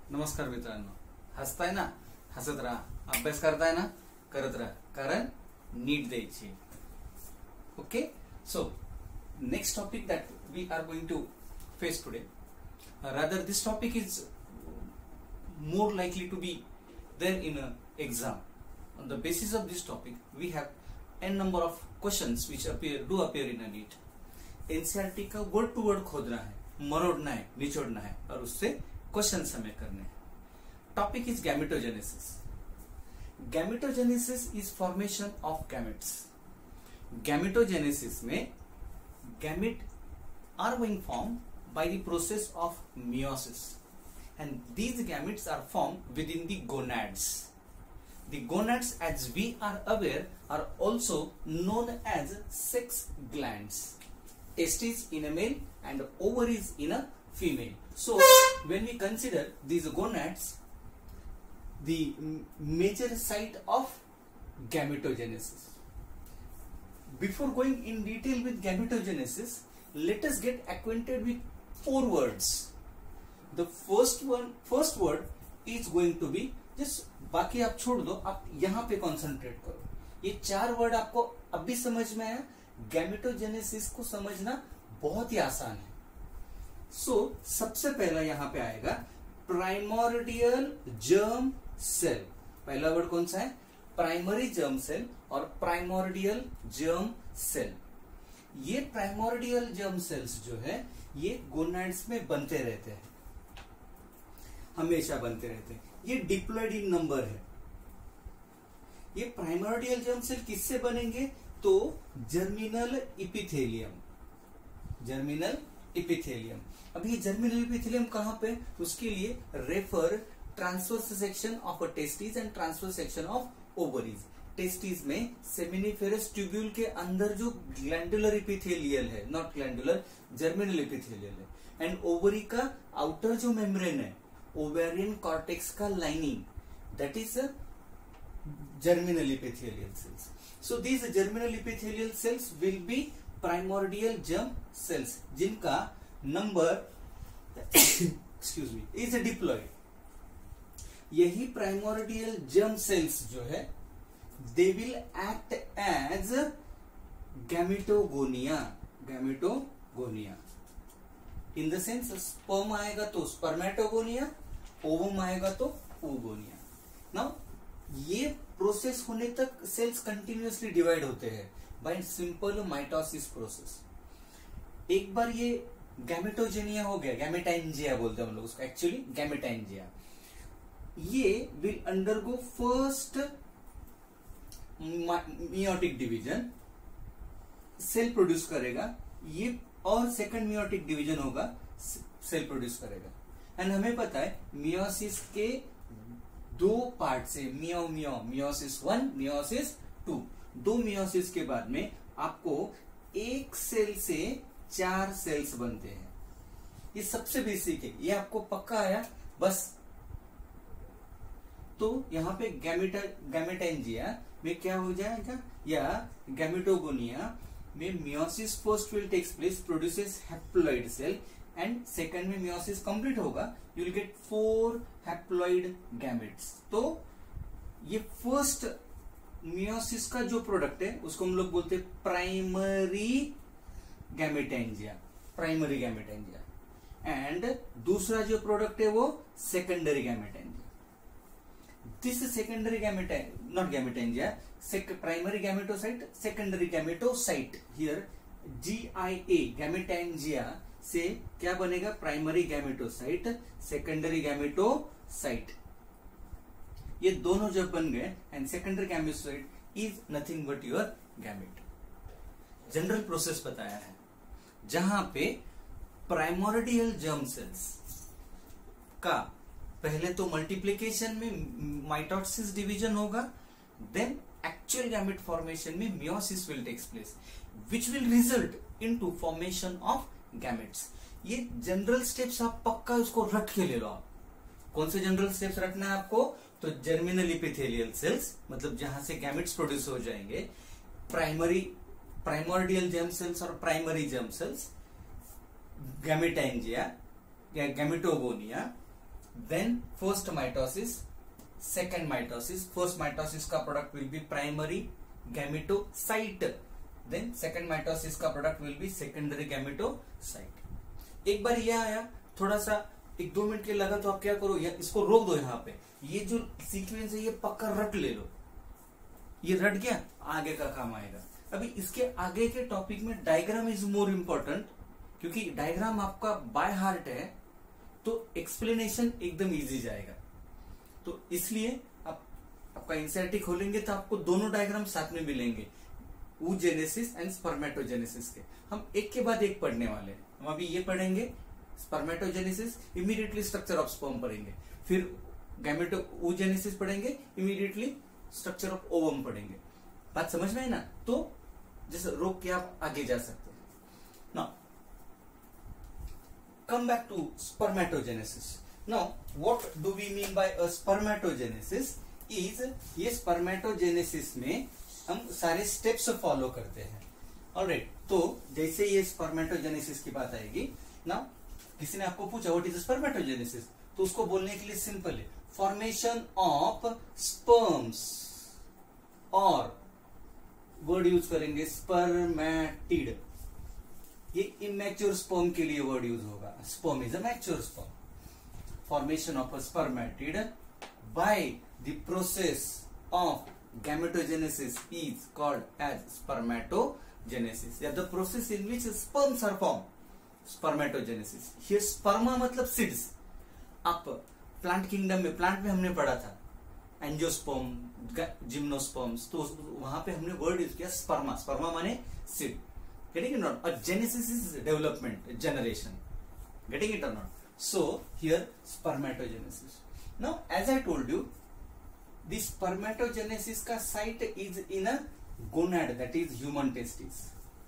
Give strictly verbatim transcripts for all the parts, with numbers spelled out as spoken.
नमस्कार मित्रांनो, हसताय ना, हसत राहा. अभ्यास करताय ना, करत राहा, कारण नीट द्यायची. Okay, so next topic that we are going to face today, uh, rather this topic is more likely to be there in a exam. On the basis of this topic we have n number of questions which appear do appear in a NEET. NCERT का word to word खोदना है, मरोड़ना है, निचोड़ना है और उससे questions हमें करने हैं. Topic is gametogenesis. Gametogenesis is formation of gametes. Gametogenesis में gamete are being formed by the process of meiosis, and these gametes are formed within the gonads. The gonads, as we are aware, are also known as sex glands. Testes in a male and ovaries in a female. So when we consider these gonads, the major site of gametogenesis. Before going in detail with gametogenesis, let us get acquainted with four words. The first one, first word is going to be just, बाकी आप छोड़ दो, आप यहाँ पे concentrate करो. ये चार वर्ड आपको अब भी समझ में आया. गैमेटोजेनेसिस को समझना बहुत ही आसान है. सो so, सबसे पहला यहाँ पे आएगा प्राइमोर्डियल जर्म सेल. पहला वर्ड कौन सा है? प्राइमरी जर्म सेल और प्राइमोर्डियल जर्म सेल. ये प्राइमोर्डियल जर्म सेल्स जो है ये गोनाड्स में बनते रहते हैं, हमेशा बनते रहते हैं. ये डिप्लॉयड इन नंबर है. ये प्राइमोर्डियल जर्म सेल किससे बनेंगे? तो जर्मिनल इपिथेलियम. Germinal epithelium. अब ये जर्मिनल इपिथेलियम कहां पे? उसके लिए refer transverse section of a testis and transverse section of ovaries. Testis में सेमिनिफेरस ट्यूब्यूल के अंदर जो ग्लैंडुलर इपिथेलियल है, नॉट ग्लैंडुलर, जर्मिनल इपिथेलियल है. एंड ओवरी का आउटर जो मेम्ब्रेन है, ओवेरियन कॉर्टेक्स का lining, that is germinal epithelial cells. So these germinal epithelial cells will be primordial germ cells जिनका number excuse me is diploid. यही primordial germ cells जो है they will act as gametogonia. gametogonia in the sense sperm आएगा तो spermatogonia, ovum आएगा तो oogonia. Now ये process होने तक सेल्स कंटिन्यूअसली डिवाइड होते हैं बाय सिंपल माइटोसिस प्रोसेस. एक बार ये गैमेटोजेनिया हो गया, गैमेटाइंजिया बोलते हैं हम लोग उसको, एक्चुअली गैमेटाइंजिया. ये will undergo first meiotic division, cell produce करेगा ये, और सेकंड मियोटिक डिवीजन होगा, सेल प्रोड्यूस करेगा. एंड हमें पता है मियोसिस के दो पार्ट से, meio meio meiosis one, meiosis two. दो मियोसिस के बाद में आपको एक सेल से चार सेल्स बनते हैं. ये सबसे बेसिक है, ये आपको पक्का आया बस. तो यहाँ पे गैमेटा गैमेटाइंजिया में क्या हो जाएगा, या गैमेटोगोनिया में meiosis first will takes place, produces haploid cell, and second में मियोसिस कंप्लीट होगा, you will get four haploid gametes. तो ये फर्स्ट मियोसिस का जो प्रोडक्ट है उसको हम लोग बोलते हैं primary gametangia. Primary gametangia. And दूसरा जो प्रोडक्ट है वो secondary gametangia. This secondary gametan not gametangia, primary gametocyte, secondary gametocyte. Here G I A gametangia से क्या बनेगा? Primary gametocyte, secondary gametocyte. ये दोनों जब बन गए, and secondary gametocyte is nothing but your gamete. General process बताया है जहां पे प्राइमोर्डियल जर्म सेल्स का पहले तो मल्टीप्लिकेशन में माइटोसिस डिवीजन होगा, देन एक्चुअल गैमेट फॉर्मेशन में meiosis will takes place, which will result into formation of gametes. ये जनरल स्टेप्स आप पक्का उसको रट के ले लो. आप कौन से जनरल स्टेप्स रखना है आपको? तो जर्मिनल इपिथेलियल सेल्स, मतलब जहां से गैमेट्स प्रोड्यूस हो जाएंगे, प्राइमरी प्राइमोर्डियल जर्म सेल्स और प्राइमरी जर्म सेल्स, गैमेटाइंजिया या gametogonia, then first mitosis, second mitosis. First mitosis का product will be primary gametocyte, then second mitosis का product will be secondary gametocyte. एक बार यह आया, थोड़ा सा एक दो मिनट के लगा तो आप क्या करो, या इसको रोक दो. यहाँ पे ये जो सीक्वेंस है ये पक्का रट ले लो. ये रट गया, आगे का काम आएगा. अभी इसके आगे के टॉपिक में डायग्राम इज मोर इंपॉर्टेंट, क्योंकि डायग्राम आपका बाय हार्ट है तो एक्सप्लेनेशन एकदम इजी जाएगा. तो इसलिए आप आपका एनसीईआरटी खोलेंगे तो आपको दोनों डायग्राम साथ में मिलेंगे, oogenesis एंड स्पर्मेटोजेनेसिस के. हम एक के बाद एक पढ़ने वाले हैं. हम अभी ये पढ़ेंगे spermatogenesis, immediately structure of sperm पढ़ेंगे. फिर गैमेटो oogenesis पढ़ेंगे, इमीडिएटली स्ट्रक्चर ऑफ ओवम पढ़ेंगे. बात समझ में है ना? तो जैसे रोक के आप आगे जा सकते हैं. Now come back to spermatogenesis. Now what do we mean by a spermatogenesis is, ये स्पर्मेटोजेनेसिस में हम सारे स्टेप्स फॉलो करते हैं. ऑलराइट, तो जैसे ये स्पर्मेटोजेनेसिस की बात आएगी ना, किसी ने आपको पूछा व्हाट इज स्पर्मेटोजेनेसिस, तो उसको बोलने के लिए सिंपल है, फॉर्मेशन ऑफ स्पर्म्स, और वर्ड यूज करेंगे स्पर्मेटिड. ये इमेच्योर स्पर्म के लिए वर्ड यूज होगा. Sperm is a mature sperm. Formation of a spermatid by the process of gametogenesis is called as spermatogenesis, या the process in which sperms are form, spermatogenesis. ये sperma मतलब seeds. आप plant kingdom में, plant में हमने पढ़ा था angiosperm, gymnosperms, तो वहां पे हमने वर्ड यूज किया स्पर्मा. स्पर्मा माने सीड. Getting it not? और genesis is development, generation. Getting it और not? So here spermatogenesis. Now as I told you, the spermatogenesis का site is in a gonad, that is human testis.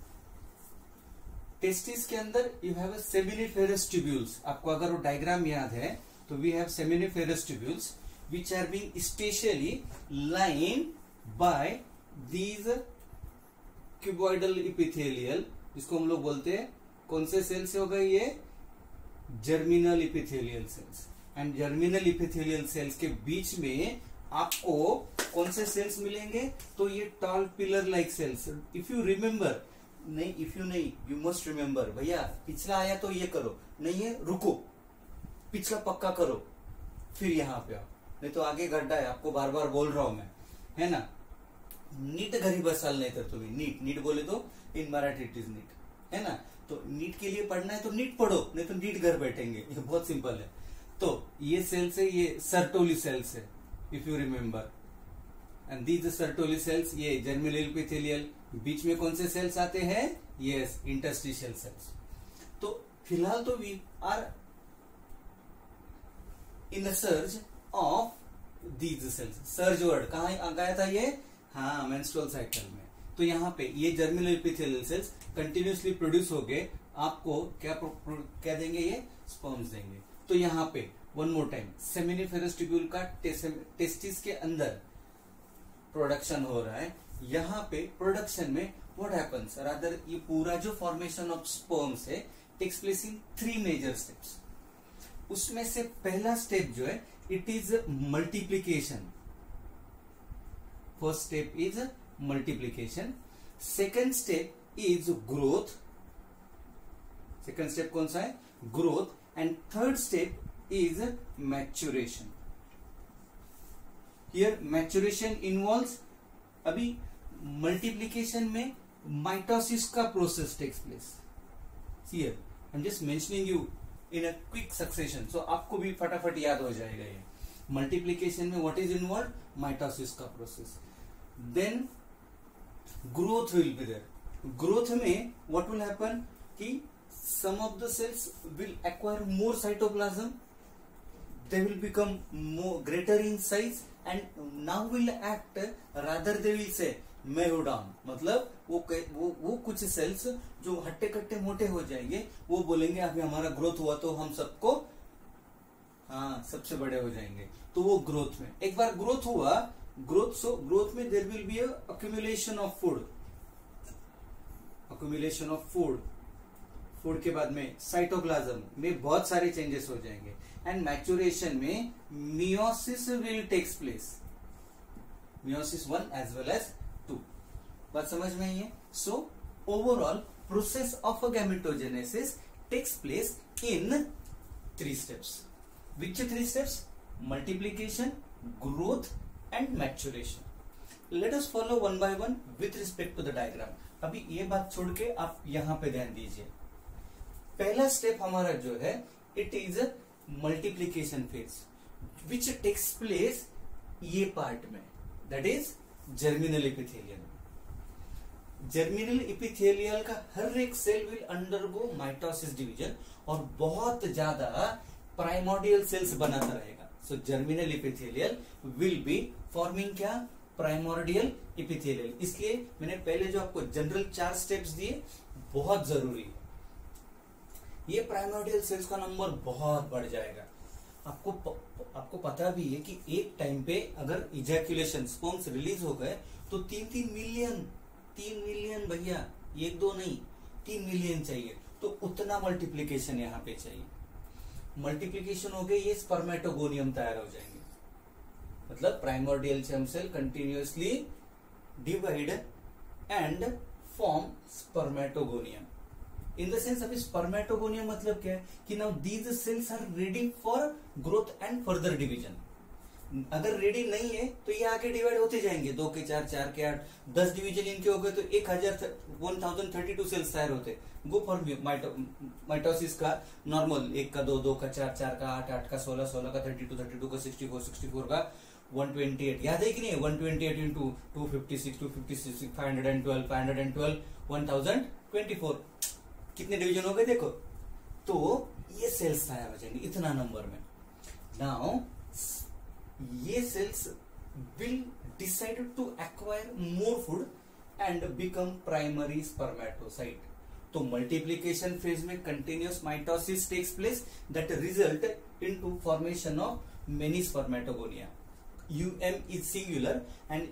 Testis के अंदर you have a seminiferous tubules. आपको अगर वो diagram याद है तो we have seminiferous tubules which are being spatially lined by these cuboidal epithelial, जिसको हम लोग बोलते हैं कौन से सेल से हो गए, ये germinal epithelial cells. And germinal epithelial cells के बीच में आपको कौन से सेल्स मिलेंगे, तो ये tall pillar like cells. If you remember, नहीं इफ यू नहीं यू मस्ट रिमेंबर. भैया पिछला आया तो ये करो, नहीं है रुको, पिछला पक्का करो, फिर यहां पे आओ, नहीं तो आगे गड्ढा है. आपको बार बार बोल रहा हूं मैं, है ना. नीट घरी बसाल नाही तर तुम्ही, नीट नीट बोले तो इन मराठी इट इज नीट, है ना. तो नीट के लिए पढ़ना है तो नीट पढ़ो, नहीं तो नीट घर बैठेंगे. ये बहुत सिंपल है. तो ये सेल्स है, ये सर्टोली सेल्स है, if you remember. And these Sertoli cells, ये जर्मिनल एपिथेलियल. बीच में कौन से सेल्स आते हैं, यस इंटरस्टिशियल सेल्स. तो फिलहाल तो we are in a search of these cells. Search word कहां गया था ये, हाँ मेंस्ट्रुअल साइकिल में. तो यहाँ पे ये germinal epithelial cells continuously produce हो गए, आपको क्या क्या देंगे, ये स्पर्म्स देंगे. तो यहाँ पे one more time, seminiferous tubule का टेस्टिस के अंदर प्रोडक्शन हो रहा है. यहाँ पे प्रोडक्शन में व्हाट हैपेंस, रादर ये पूरा जो फॉर्मेशन ऑफ स्पर्म्स है takes place in three major steps. उसमें से पहला स्टेप जो है it is multiplication. First step is multiplication. Second step is growth. Second step कौन सा है, growth. And third step is maturation. Here maturation involves, अभी मल्टीप्लीकेशन में माइटोसिस का process takes place. Here I am just mentioning you in a quick succession, so आपको भी फटाफट याद हो जाएगा. ये मल्टीप्लीकेशन में व्हाट इज इन्वॉल्व, माइटोसिस का process. Then growth will be there. Growth में व्हाट विल हैपन कि some of the cells will acquire more cytoplasm, they will become more greater in size, and now will act rather they will say मैं हूं down. मतलब वो वो वो कुछ sales जो हट्टे कट्टे मोटे हो जाएंगे, वो बोलेंगे अभी हमारा ग्रोथ हुआ तो हम सबको, हाँ सबसे बड़े हो जाएंगे. तो वो ग्रोथ में, एक बार ग्रोथ हुआ, ग्रोथ सो ग्रोथ में there will be a accumulation of food. Accumulation of food. Food के बाद में साइटोप्लाज्म में बहुत सारे चेंजेस हो जाएंगे एंड मैच्योरेशन में meiosis will takes place, meiosis one as well as two. बात समझ में आई है? So overall process of gametogenesis takes place in three steps. Which three steps? Multiplication, growth and maturation. Let us follow one by one with respect to the diagram. अभी ये बात छोड़ के आप यहां पे ध्यान दीजिए। पहला स्टेप हमारा जो है it is a multiplication phase which takes place ये पार्ट में, that is germinal epithelium. Germinal epithelial का हर एक cell will undergo mitosis division और बहुत ज्यादा प्राइमोर्डियल सेल्स बनाता रहेगा। So germinal epithelial will be forming क्या? Primordial epithelial. इसलिए मैंने पहले जो आपको जनरल चार स्टेप्स दिए बहुत जरूरी है। ये प्राइमोर्डियल सेल्स का नंबर बहुत बढ़ जाएगा। आपको प, आपको पता भी है कि एक टाइम पे अगर इजैक्यूलेशन स्पर्म्स रिलीज हो गए तो तीन तीन मिलियन तीन मिलियन भैया, एक दो नहीं, तीन मिलियन चाहिए। तो उतना मल्टीप्लीकेशन यहाँ पे चाहिए। मल्टीप्लीकेशन हो गए, ये स्पर्मेटोगोनियम तैयार हो जाएंगे। मतलब primordial stem cell continuously divide and form spermatogonium. In the sense अभी स्पर्मेटोगोनियम मतलब क्या है कि now these cells are ready for growth and further division. अगर रेडी नहीं है तो ये आगे डिवाइड होते जाएंगे, दो के चार, चार के आठ, दस डिवीजन इनके हो गए तो एक हजार one thousand thirty two cells तैयार होते। गो फॉर माइटोसिस का नॉर्मल, एक का दो, दो का चार, चार का आठ, आठ का सोलह, सोलह का थर्टी टू, थर्टी टू का सिक्सटी फोर, सिक्सटी फोर का वन ट्वेंटी एट। याद है कि नहीं? One twenty eight into two fifty six, two fifty six, five hundred and twelve, five hundred and twelve, one thousand twenty four. कितने division हो गए देखो। तो ये सेल्स तैयार हो जाएंगे इतना नंबर में। नाउ ये cells will decide to acquire more food and become primary spermatocyte. तो मल्टीप्लीकेशन फेज में continuous mitosis takes place that result into formation of many spermatogonia. Um is singular and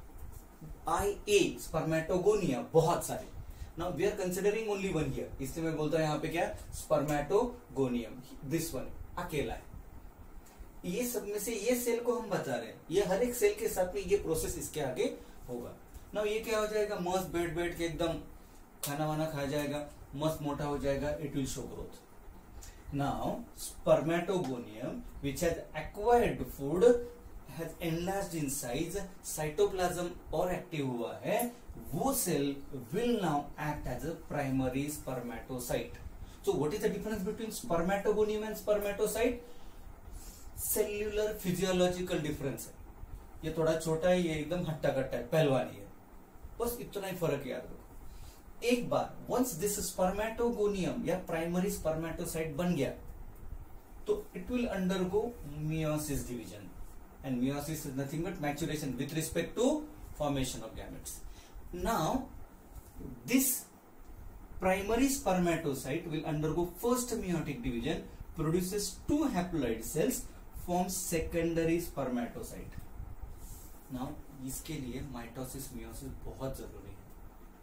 ia spermatogonia बहुत सारे। Now we are considering only one here, इसलिए मैं बोलता हूं यहाँ पे क्या? स्पर्मेटोगोनियम, दिस वन अकेला है। ये सब में से ये सेल को हम बता रहे हैं, ये हर एक सेल के साथ में ये प्रोसेस इसके आगे होगा। नाउ ये क्या हो जाएगा? मस्त बैठ बैठ के एकदम खाना वाना खा जाएगा, मस्त मोटा हो जाएगा, it will show growth. Now spermatogonium which has acquired food has enlarged in size, cytoplasm और एक्टिव हुआ है, वो cell will now act as a primary spermatocyte. So what is the difference between spermatogonium and spermatocyte? Cellular physiological difference है। ये थोड़ा छोटा है, ये एकदम हट्टा कट्टा है, पहलवानी है, बस इतना ही फर्क याद रखो। एक बार वंस दिस स्पर्मेटोगोनियम या प्राइमरी स्पर्मेटोसाइट बन गया तो it will undergo meiosis division and meiosis is nothing but maturation with respect to formation of gametes. Now this primary spermatocyte will undergo first meiotic division, produces two haploid cells, forms secondary spermatocyte. Now इसके लिए mitosis meiosis बहुत जरूरी है,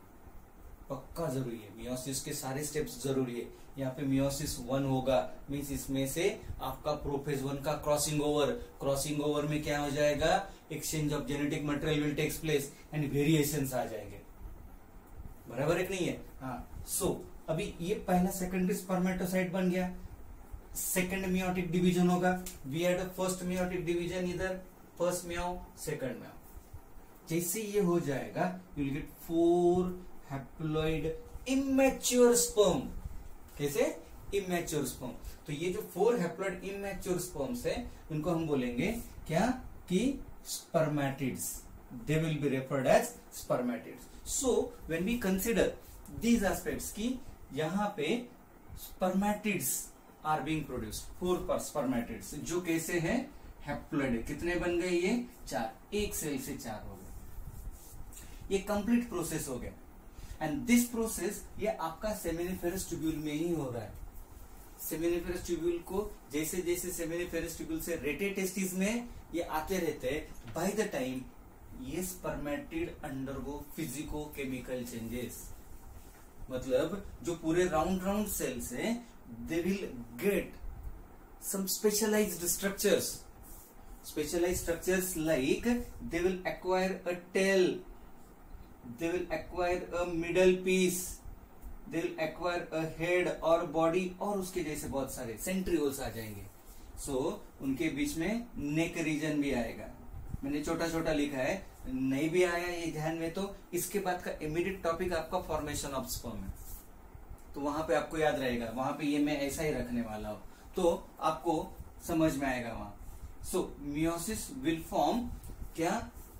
पक्का जरूरी है। Meiosis के सारे स्टेप्स जरूरी है। यहाँ पे मियोसिस वन होगा मीन्स इसमें से आपका प्रोफेज वन का क्रॉसिंग ओवर, क्रॉसिंग ओवर में क्या हो जाएगा? Exchange of genetic material will takes place and variations आ जाएंगे। बराबर एक नहीं है? हाँ। सो so, अभी ये पहला सेकेंडरी स्पर्मेटोसाइट बन गया, सेकेंड मियोटिक डिवीजन होगा। We had first meiotic division, इधर फर्स्ट मियो, सेकंड मियो। जैसे ये हो जाएगा you will get four haploid immature sperm. कैसे? Immature sperm. तो ये जो फोर हैप्लॉइड इमैच्योर स्पर्म्स है उनको हम बोलेंगे क्या? कि spermatids. They will be referred as spermatids. So when we consider these aspects की यहाँ पे spermatids are being produced, four spermatids जो कैसे हैं? हैप्लॉइड। कितने बन गए ये? चार। एक सेल से चार हो गए। ये कंप्लीट प्रोसेस हो गया एंड दिस प्रोसेस ये आपका सेमिनिफेरस ट्यूब्यूल में ही हो रहा है। सेमिनिफेरस ट्यूब्यूल को जैसे जैसे सेमिनिफेरस ट्यूब्यूल से रेटेटेस्टिस में ये आते रहते हैं, बाय द टाइम ये spermatid undergo physico chemical changes. मतलब जो पूरे राउंड राउंड सेल्स हैं, they will get some specialized structures. Specialized structures like they will acquire a tail, they will acquire a middle piece, they will acquire a head or body, और उसके जैसे बहुत सारे centrioles आ जाएंगे. सो so, उनके बीच में neck region भी आएगा. मैंने छोटा छोटा लिखा है, नहीं भी आया ये ध्यान में तो इसके बाद का इमीडिएट टॉपिक आपका फॉर्मेशन ऑफ स्पर्म है, तो वहां पे आपको याद रहेगा. वहां पे ये मैं ऐसा ही रखने वाला हूं, तो आपको समझ में आएगा वहां. So meiosis will form क्या?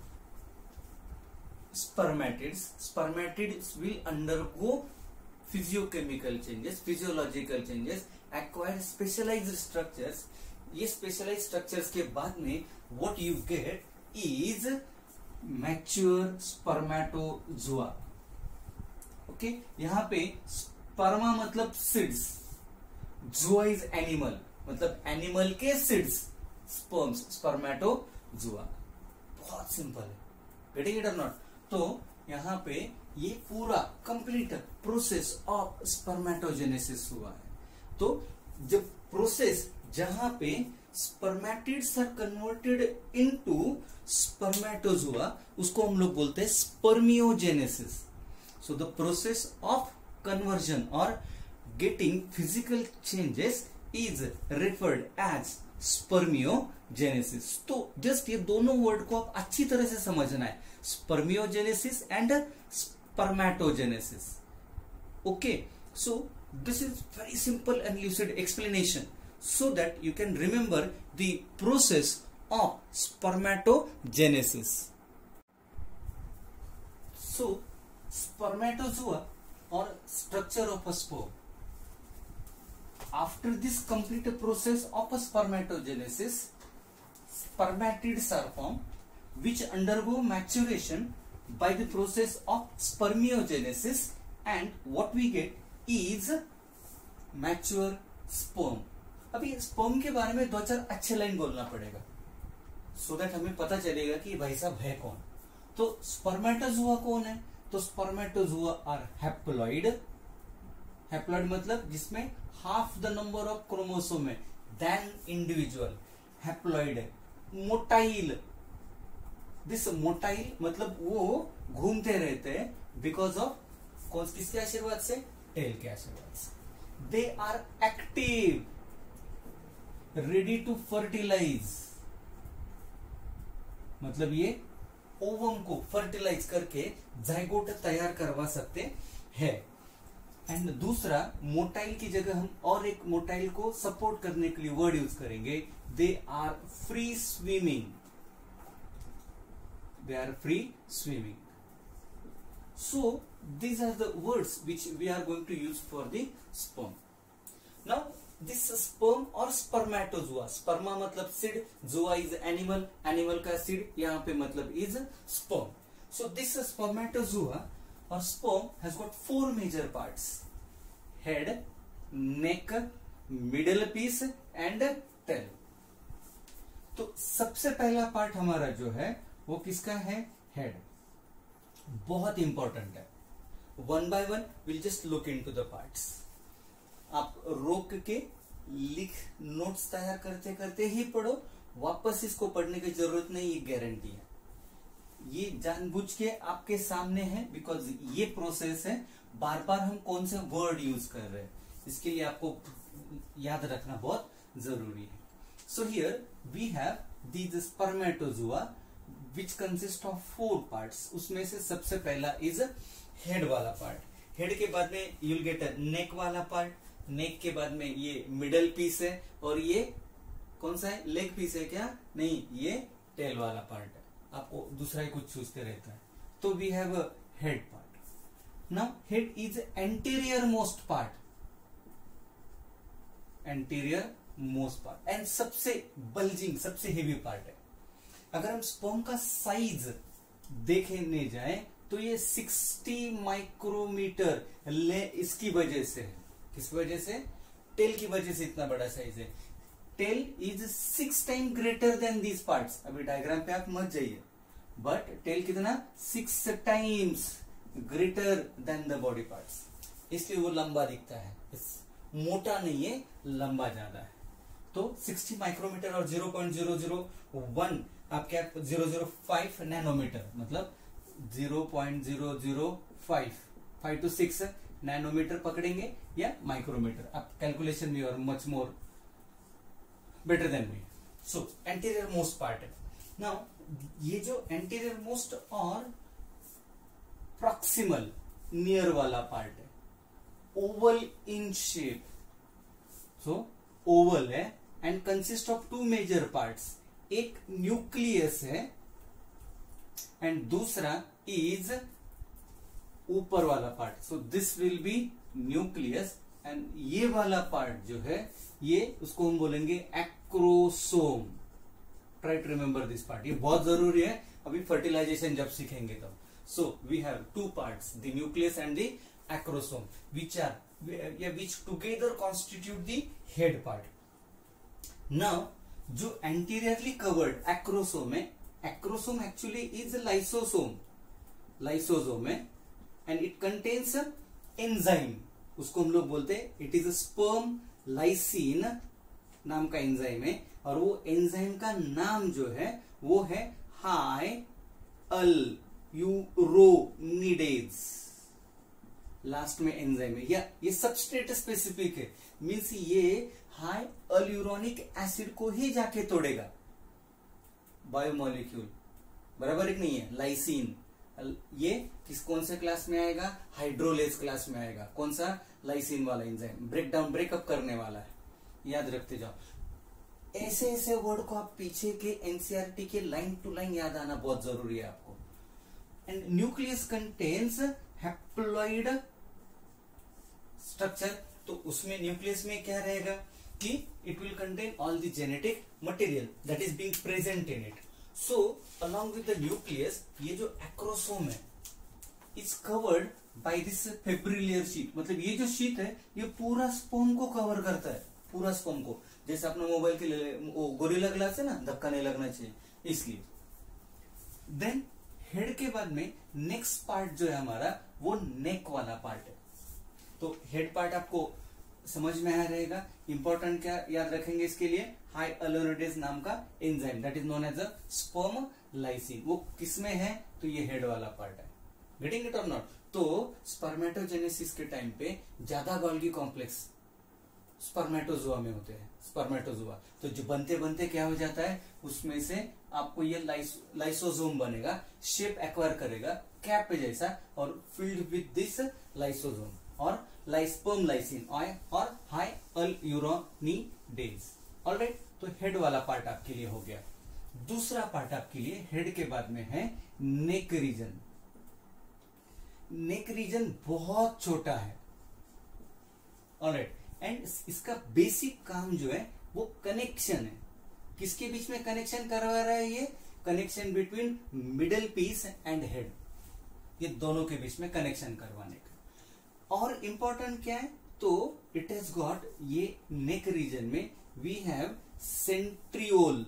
Spermatids. Spermatids will undergo physiochemical changes, physiological changes, acquire specialized structures. ये specialized structures के बाद में what you get is mature spermatozoa. Okay, यहाँ पे sperma मतलब seeds, zoa is animal, मतलब animal के seeds. Sperms, spermatozoa. बहुत सिंपल है, गेटिंग इट और नॉट? तो यहाँ पे ये पूरा कंप्लीट प्रोसेस ऑफ स्पर्मेटोजेनेसिस हुआ है. तो जब प्रोसेस जहां पे spermatids are converted into spermatozoa, उसको हम लोग बोलते हैं spermiogenesis. So the process of conversion और getting physical changes is referred as spermiogenesis. तो जस्ट ये दोनों वर्ड को आप अच्छी तरह से समझना है, spermiogenesis and spermatogenesis. Okay, so this is very simple and lucid explanation so that you can remember the process of spermatogenesis. So spermatozoa or structure of a sperm. After this complete process of a spermatogenesis, spermatids are formed which undergo maturation by the process of spermiogenesis, and what we get is mature sperm. अभी sperm के बारे में दो चार अच्छे line बोलना पड़ेगा सो so that हमें पता चलेगा कि भाई साहब है कौन. तो स्पर्मेटोजोआ कौन है? तो स्पर्मेटोजोआ आर हैप्लॉइड. हैप्लॉइड मतलब जिसमें half the number of chromosome है देन इंडिविजुअल. हैप्लॉइड है. मोटाइल, दिस मोटाइल मतलब वो घूमते रहते हैं बिकॉज ऑफ कौन, किसके आशीर्वाद से? टेल के आशीर्वाद से. They are active, ready to fertilize, मतलब ये ओवम को फर्टिलाइज करके जाइगोट तैयार करवा सकते हैं. एंड दूसरा, मोटाइल की जगह हम और एक मोटाइल को सपोर्ट करने के लिए वर्ड यूज करेंगे. They are free swimming. They are free swimming. So these are the words which we are going to use for the sperm. Now this sperm or spermatozoa, sperma मतलब seed, zoa is animal, animal का seed यहाँ पे मतलब is sperm. So this spermatozoa or sperm has got four major parts: head, neck, middle piece and tail. तो सबसे पहला part हमारा जो है वो किसका है? हेड. बहुत इंपॉर्टेंट है. One by one will just look into the parts. आप रोक के लिख नोट्स तैयार करते करते ही पढ़ो, वापस इसको पढ़ने की जरूरत नहीं, ये गारंटी है. ये जानबूझ के आपके सामने है बिकॉज ये प्रोसेस है. बार बार हम कौन से वर्ड यूज कर रहे हैं इसके लिए आपको याद रखना बहुत जरूरी है. So here we have these spermatozoa which consist of four parts. उसमें से सबसे पहला इज हेड वाला पार्ट. हेड के बाद में यू विल गेट नेक वाला पार्ट. नेक के बाद में ये मिडल पीस है, और ये कौन सा है? लेग पीस है क्या? नहीं, ये टेल वाला पार्ट है. आपको दूसरा ही कुछ सोचते रहता है. तो we have a head part. Now head is anterior most part. Anterior most part and सबसे बल्जिंग, सबसे हेवी पार्ट है. अगर हम स्पर्म का साइज देखने जाए तो ये साठ माइक्रोमीटर ले, इसकी वजह से है. किस वजह से? टेल की वजह से इतना बड़ा साइज है. Tail is six time greater than these parts. अभी डायग्राम पे आप मत जाइए, बट टेल कितना? Six times greater than the body parts. इसलिए वो लंबा दिखता है, इस मोटा नहीं है, लंबा ज्यादा है। तो साठ माइक्रोमीटर और zero point zero zero one आपके zero point zero five nanometer, मतलब zero point zero zero five five two six nanometer पकड़ेंगे या माइक्रोमीटर, आप कैलकुलेशन भी और much more better than me. So anterior most part है। Now ये जो एंटीरियर मोस्ट और प्रॉक्सिमल नियर वाला पार्ट है, oval in shape, so oval है and consist of two major parts, एक न्यूक्लियस है एंड दूसरा इज ऊपर वाला part. So this will be nucleus and ये वाला पार्ट जो है ये उसको हम बोलेंगे acrosome. Try to remember this part, ये बहुत जरूरी है अभी फर्टिलाइजेशन जब सीखेंगे तब। So we have two parts, the nucleus and the acrosome, which are which together constitute the head part. Now जो एंटीरियरली कवर्ड एक्रोसोम है, acrosome actually is lysosome, lysosome है एंड इट कंटेन्स एंजाइम, उसको हम लोग बोलते हैं it is a sperm lysin नाम का एंजाइम है, और वो एंजाइम का नाम जो है वो है हाई अल यूरोनिडेज, लास्ट में एंजाइम है, या ये सबस्ट्रेट स्पेसिफिक है, मीन्स ये हाई अल्यूरोनिक एसिड को ही जाके तोड़ेगा, बायोमोलिक्यूल, बराबर एक नहीं है। लाइसिन ये किस कौन से क्लास में आएगा, हाइड्रोलेज क्लास में आएगा, कौन सा, लाइसिन वाला एंजाइम, ब्रेक डाउन ब्रेकअप करने वाला है, याद रखते जाओ। ऐसे ऐसे वर्ड को आप पीछे के एनसीईआरटी के लाइन टू लाइन याद आना बहुत जरूरी है आपको। And nucleus contains haploid structure, तो उसमें न्यूक्लियस में क्या रहेगा कि it will contain all the genetic material that is being present in it. So along with the nucleus, ये जो एक्रोसोम है is covered by this fibrillar sheet, मतलब ये जो शीट है ये पूरा स्पर्म को कवर करता है, पूरा स्पर्म को, जैसे अपने मोबाइल के गोरिल्ला ग्लास है ना, धक्का नहीं लगना चाहिए इसलिए। देन हेड के बाद में नेक्स्ट पार्ट जो है हमारा वो नेक वाला पार्ट है। तो हेड पार्ट आपको समझ में आ रहेगा। इंपॉर्टेंट क्या याद रखेंगे इसके लिए, हाई अलोनिडेज नाम का enzyme that is known as a sperm lysin, वो किसमें है, तो ये हेड वाला पार्ट है। गेटिंग इट और नॉट। तो स्पर्मेटोजेनेसिस के टाइम पे ज्यादा गोल्गी कॉम्प्लेक्स स्पर्मेटोजोआ में होते हैं, स्पर्मेटोजोआ, तो जो बनते बनते क्या हो जाता है, उसमें से आपको ये लाइस, लाइसोसोम बनेगा, शेप एक्वायर करेगा कैप पे जैसा, और फिल्ड विद दिस लाइसोसोम और लाइस्पर्म लाइसिन और हाई अल्यूरोनिडेज। ऑलराइट, तो हेड वाला पार्ट आपके लिए हो गया। दूसरा पार्ट आपके लिए हेड के बाद में है नेक रीजन। नेक रीजन बहुत छोटा है, ऑलराइट, एंड इसका बेसिक काम जो है वो कनेक्शन है। किसके बीच में कनेक्शन करवा रहा है, ये connection between middle piece and head, ये दोनों के बीच में कनेक्शन करवाने का। और इंपॉर्टेंट क्या है, तो इट हैज गॉट, ये नेक रीजन में वी हैव सेंट्रियोल,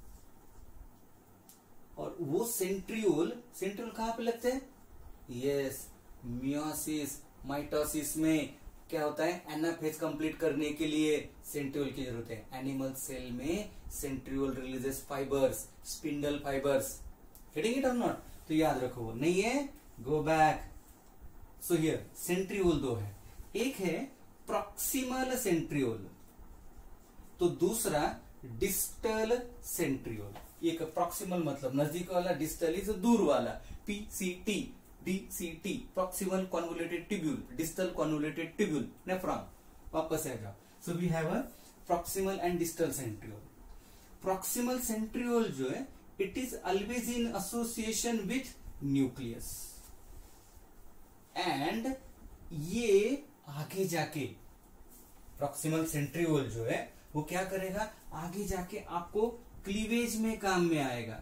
और वो सेंट्रियोल, सेंट्रियोल कहां पे लगते हैं, यस, मियोसिस माइटोसिस में क्या होता है, एनाफेज कंप्लीट करने के लिए सेंट्रियोल की जरूरत है। एनिमल सेल में centriole releases fibres, spindle fibres, getting it और नॉट, तो याद रखो, वो नहीं है, go back. So here centriole दो है, एक है प्रॉक्सिमल सेंट्रियोल, तो दूसरा डिस्टल सेंट्रियोल। एक प्रॉक्सिमल मतलब नजदीक वाला, डिस्टल इज दूर वाला, PCT, DCT, proximal convoluted tubule, distal convoluted tubule, nephron. वापस आ जाओ। So we have a proximal and distal centriole. Proximal centriole जो है it is always in association with nucleus, and ये आगे जाके प्रॉक्सिमल सेंट्रियोल जो है वो क्या करेगा, आगे जाके आपको क्लीवेज में काम में आएगा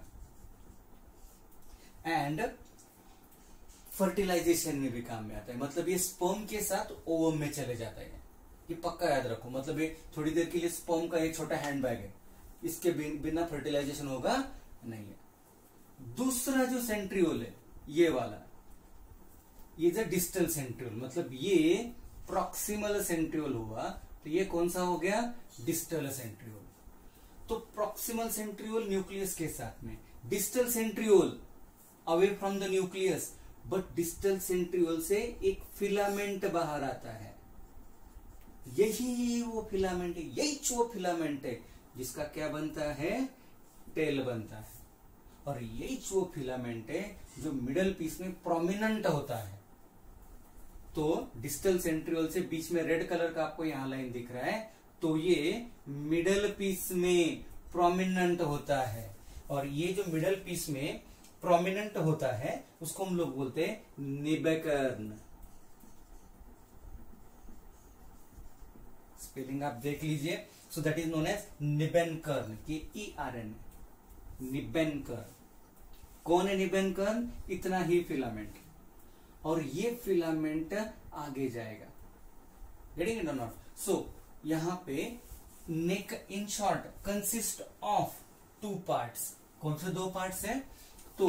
एंड फर्टिलाइजेशन में भी काम में आता है। मतलब ये स्पर्म के साथ ओवम में चले जाता है, ये पक्का याद रखो। मतलब ये थोड़ी देर के लिए स्पर्म का एक छोटा हैंडबैग है, इसके बिना फर्टिलाइजेशन होगा नहीं है। दूसरा जो सेंट्रियोल है ये वाला, ये जो डिस्टल सेंट्रियोल, मतलब ये प्रॉक्सिमल सेंट्रियोल हुआ तो ये कौन सा हो गया, डिस्टल सेंट्रियोल। तो प्रॉक्सिमल सेंट्रियोल न्यूक्लियस के साथ में, distal centriole away from the nucleus, but distal centriole से एक फिलामेंट बाहर आता है। यही वो फिलामेंट है, यही वो फिलामेंट है जिसका क्या बनता है, टेल बनता है। और यही वो फिलामेंट है जो मिडल पीस में प्रोमिनेंट होता है। तो डिस्टल सेंट्रियोल से बीच में रेड कलर का आपको यहां लाइन दिख रहा है, तो ये मिडल पीस में प्रोमिनेंट होता है। और ये जो मिडल पीस में प्रोमिनेंट होता है उसको हम लोग बोलते हैं निबेकर्न। स्पेलिंग आप देख लीजिए। So that is known as Nebenkern, K E are N, निबेनकर्न। कौन है निबेनकर्न, इतना ही फिलामेंट, और ये फिलामेंट आगे जाएगा। गेटिंग इट और नॉट? सो यहां पे neck in short consist of two parts. कौन से दो पार्ट्स हैं? तो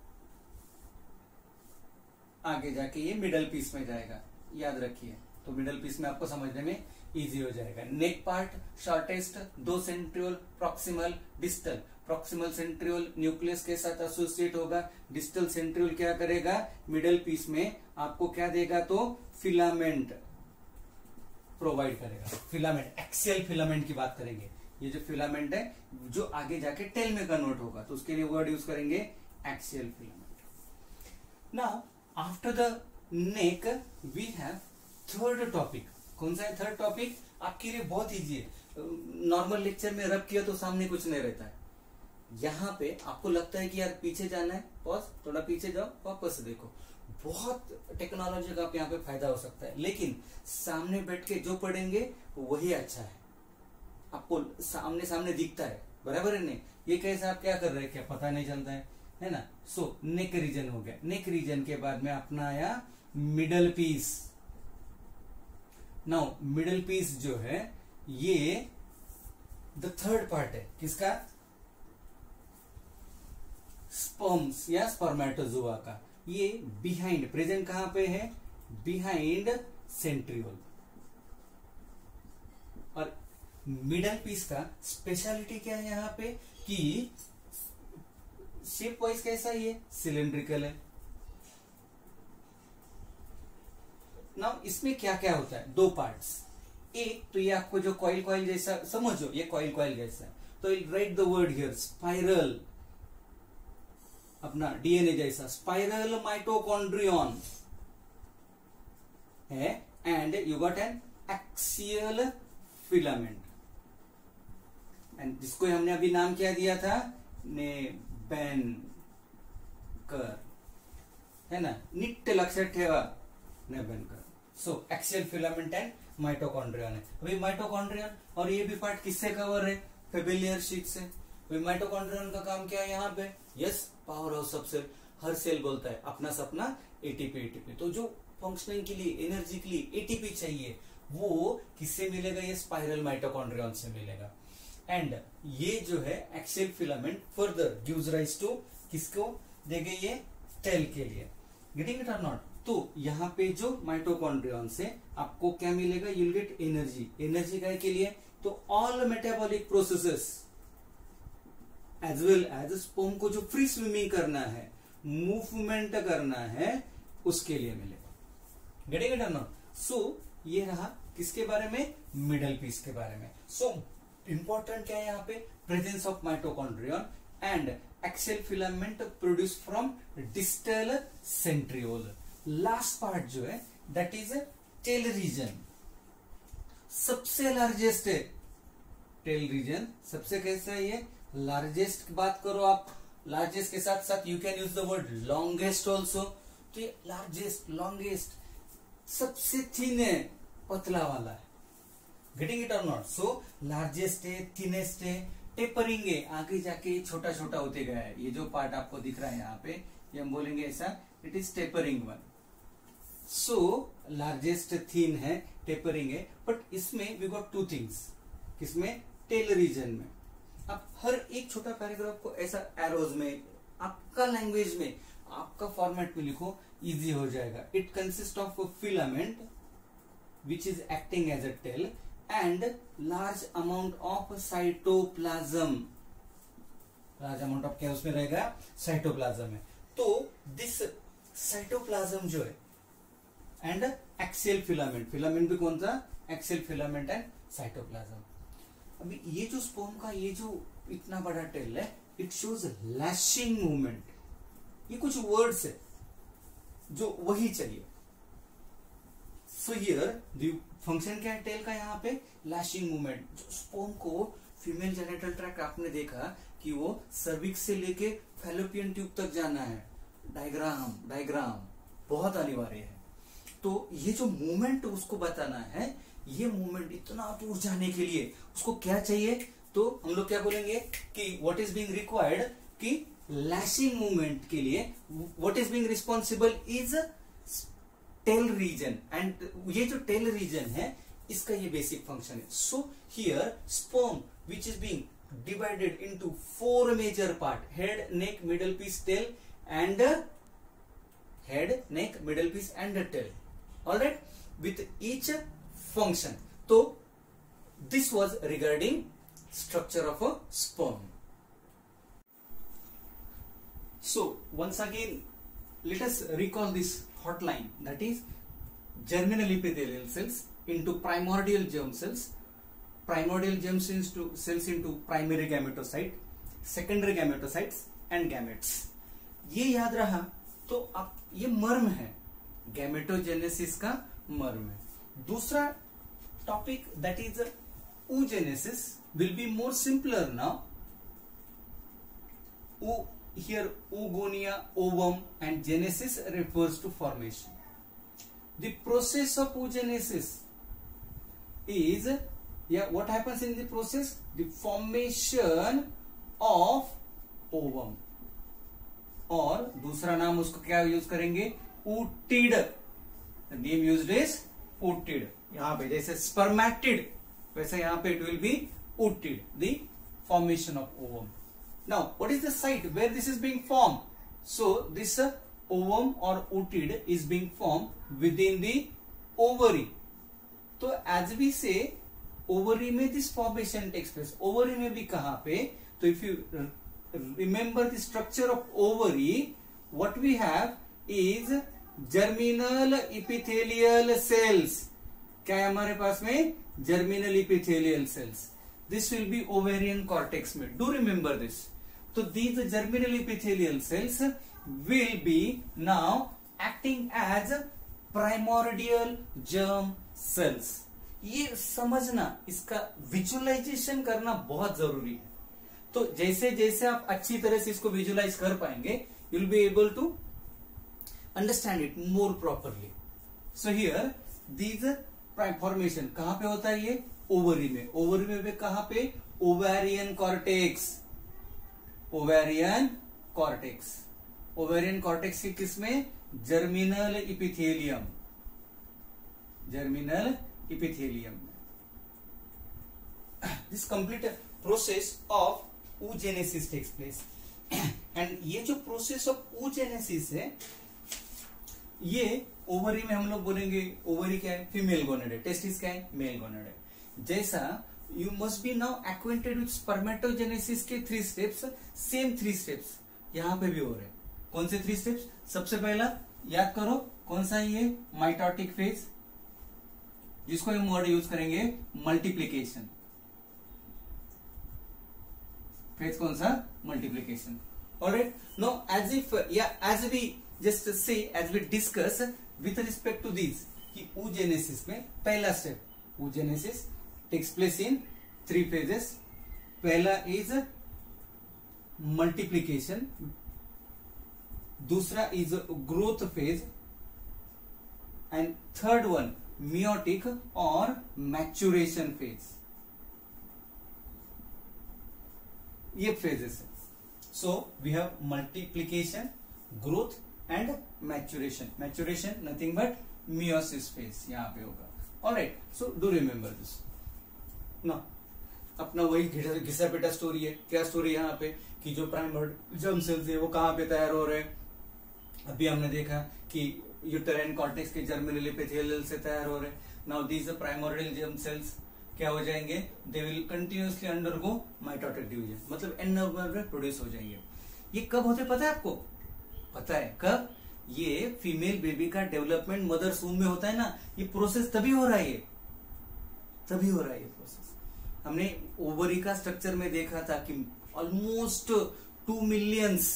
आगे जाके ये मिडल पीस में जाएगा, याद रखिए। तो मिडल पीस में आपको समझने में इजी हो जाएगा। नेक पार्ट शॉर्टेस्ट, दो centriole, proximal, distal. Proximal centriole nucleus के साथ एसोसिएट होगा, डिस्टल सेंट्रियोल क्या करेगा, मिडल पीस में आपको क्या देगा, तो फिलामेंट प्रोवाइड करेगा। फिलामेंट, एक्सियल फिलामेंट की बात करेंगे। ये जो फिलामेंट है जो आगे जाके टेल में कन्वर्ट होगा, तो उसके लिए वर्ड यूज करेंगे axial filament. Now after the neck we have third topic. कौन सा है थर्ड टॉपिक? आपके लिए बहुत इजी है। नॉर्मल लेक्चर में रब किया तो सामने कुछ नहीं रहता है। यहाँ पे आपको लगता है कि यार पीछे जाना है, पॉज, थोड़ा पीछे जाओ, वापस से देखो। बहुत टेक्नोलॉजी का आप यहाँ पे फायदा हो सकता है, लेकिन सामने बैठ के जो पढ़ेंगे वही अच्छा है। आपको सामने सामने दिखता है, बराबर है नहीं? ये कैसे आप क्या कर रहे हैं, क्या पता नहीं चलता है, है ना? सो नेक रीजन हो गया। नेक रीजन के बाद में अपना आया middle piece. Now middle piece जो है ये द थर्ड पार्ट है, किसका? स्पर्म्स या स्पर्मेटोजोआ का। ये बिहाइंड, प्रेजेंट कहां पे है? Behind centriole. और मिडल पीस का स्पेशलिटी क्या है यहाँ पे कि शेप वाइज कैसा ही है, सिलेंड्रिकल है। नाउ इसमें क्या क्या होता है, दो पार्ट्स। एक तो ये आपको जो कॉइल कॉइल जैसा समझो, ये कॉइल कॉइल जैसा है, तो write the word here, spiral, अपना डीएनए जैसा स्पाइरल माइटोकॉन्ड्रियन है, and you got an axial filament, and जिसको हमने अभी नाम क्या दिया था, नेबेनकर, है ना? नीट लक्षात ठेवा, Nebenkern. So axial filament and mitochondrion है। अभी माइटोकॉन्ड्रियन और ये भी पार्ट किससे कवर है? फेबिलियर शीट से। अभी माइटोकॉन्ड्रियन का काम क्या है यहाँ पे? यस, पावर हाउस सब सेल। हर सेल बोलता है अपना सपना एटीपी एटीपी। तो जो फंक्शनिंग के लिए, एनर्जी के लिए एटीपी चाहिए, वो किससे मिलेगा? ये स्पाइरल माइटोकॉन्ड्रियन से मिलेगा। एंड ये जो है axial filament further gives rise to किसको देंगे? ये टेल के लिए। गेटिंग इट और नॉट? तो यहाँ पे जो माइटोकॉन्ड्रियन से आपको क्या मिलेगा? You'll get energy. एनर्जी काय के लिए? तो all metabolic processes as well as sperm को जो फ्री स्विमिंग करना है, मूवमेंट करना है, उसके लिए मिलेगा। गेटिंग इट और नॉट? सो ये रहा किसके बारे में? मिडल पीस के बारे में। सो इंपॉर्टेंट क्या है यहाँ पे? Presence of mitochondrion and axial filament produce from distal centriole. Last part जो है दैट इज टेल रीजन। सबसे लार्जेस्ट है टेल रीजन। सबसे कैसा है ये? लार्जेस्ट की बात करो आप, लार्जेस्ट के साथ साथ you can use the word longest also. तो ये लार्जेस्ट, लॉन्गेस्ट, सबसे थिन है, पतला वाला है। गेटिंग इट और नॉट? सो लार्जेस्ट है, थिनेस्ट है, टेपरिंग है, आगे जाके छोटा छोटा होते गया है। ये जो पार्ट आपको दिख रहा है यहाँ पे, ये हम बोलेंगे ऐसा, it is tapering one. So largest thin है, टेपरिंग है, बट इसमें वी गॉट टू थिंग्स। किसमें? टेल रीजन में। आप हर एक छोटा पैराग्राफ को ऐसा एरोज में, आपका लैंग्वेज में, आपका फॉर्मेट में लिखो, इजी हो जाएगा। It consist of filament which is acting as a tail and large amount of cytoplasm. large amount of क्या उसमें रहेगा, साइटोप्लाज्म है. तो दिस साइटोप्लाज्म जो है एंड एक्सियल फिलामेंट, फिलामेंट भी कौन सा, एक्सियल फिलामेंट एंड साइटोप्लाज्म. अभी ये जो स्पर्म का ये जो इतना बड़ा टेल है, इट शोज लैशिंग मूवमेंट. ये कुछ वर्ड्स है जो वही चाहिए. सो हियर द फंक्शन क्या है टेल का, यहाँ पे लैशिंग मूवमेंट. जो स्पर्म को फीमेल जेनिटल ट्रैक्ट आपने देखा कि वो सर्विक्स से लेके फैलोपियन ट्यूब तक जाना है. डायग्राम डायग्राम बहुत अनिवार्य है. तो ये जो मूवमेंट उसको बताना है, ये मूवमेंट इतना दूर जाने के लिए उसको क्या चाहिए, तो हम लोग क्या बोलेंगे कि व्हाट इज बीइंग रिक्वायर्ड, कि लैशिंग मूवमेंट के लिए what is being responsible is tail region. And ये जो टेल रीजन है इसका ये बेसिक फंक्शन है. So here sperm which is being divided into four major part: head, neck, middle piece, tail, and uh, head, neck, middle piece, and the tail. All right, with each function. So this was regarding structure of a sperm. So once again, let us recall this hotline, that is germinal epithelial cells into primordial germ cells, primordial germ cells into cells into primary gametocyte, secondary gametocytes and gametes. ये याद रहा तो अब ये मर्म है, gametogenesis का मर्म है. दूसरा topic that is oogenesis will be more simpler now. O, here oogonia, ovum, and genesis refers to formation. The process of oogenesis is, yeah, what happens in the process? The formation of ovum, और दूसरा नाम उसको क्या use करेंगे, ooted. The name used is ooted. यहाँ पे जैसे spermatid, वैसे यहाँ पे it will be ooted, the formation of ovum. Now what is the site where this is being formed? So this uh, ovum or ooted is being formed within the ovary. तो as we say ovary में this formation takes place. ovary में भी कहाँ पे, तो if you remember the structure of ovary, what we have is germinal epithelial cells. क्या है हमारे पास में, germinal epithelial cells. This will be ovarian cortex में. Do remember this. So these germinal epithelial cells will be now acting as primordial germ cells. ये समझना, इसका visualisation करना बहुत जरूरी है. तो जैसे जैसे आप अच्छी तरह से इसको विजुअलाइज कर पाएंगे, you will be able to understand it more properly. So here these formation कहां पे होता है, ये ओवरी में. ओवरी में भी कहां पे, ovarian cortex. Ovarian cortex, ovarian cortex की किसमें, germinal epithelium, germinal epithelium. This complete process of oogenesis takes place. And ये जो प्रोसेस ऑफ oogenesis है, ये ओवरी में हम लोग बोलेंगे, ओवरी क्या है, फीमेल गोनेड है, टेस्टिस क्या है, मेल गोनेड है. जैसा you must be now acquainted with spermatogenesis के three steps, same three steps यहां पे भी हो रहे हैं. कौन से थ्री स्टेप्स, सबसे पहला याद करो कौन सा, ये माइटोटिक फेज, जिसको हम वर्ड यूज करेंगे मल्टीप्लीकेशन. फेज कौन सा, multiplication. Alright, no as if or as we just say as we discuss with respect to this कि oogenesis में पहला step, oogenesis takes place in three phases. पहला is multiplication, दूसरा is growth phase, and third one meiotic or maturation phase. ये phases है. So we have multiplication, growth and maturation. Maturation nothing but meiosis phase यहां पे होगा. Alright, so do remember this. ना अपना वही घिसा पिटा स्टोरी है. क्या स्टोरी यहाँ पे, कि जो प्राइमरी जर्म सेल्स है वो कहाँ पे तैयार हो रहे हैं. अभी हमने देखा कि यूटेराइन कॉर्टेक्स के जर्मिनल एपिथेलियल से तैयार हो रहे हैं. Now these primordial germ cells क्या हो जाएंगे, they will continuously undergo mitotic division, मतलब एन नंबर में प्रोड्यूस हो जाएंगे। ये कब होते पता है आपको? पता है कब? ये फीमेल बेबी का डेवलपमेंट मदर्स वूम में होता है ना, ये प्रोसेस तभी हो रहा है, ये तभी हो रहा है ये प्रोसेस। हमने ओवरी का स्ट्रक्चर में देखा था कि almost two millions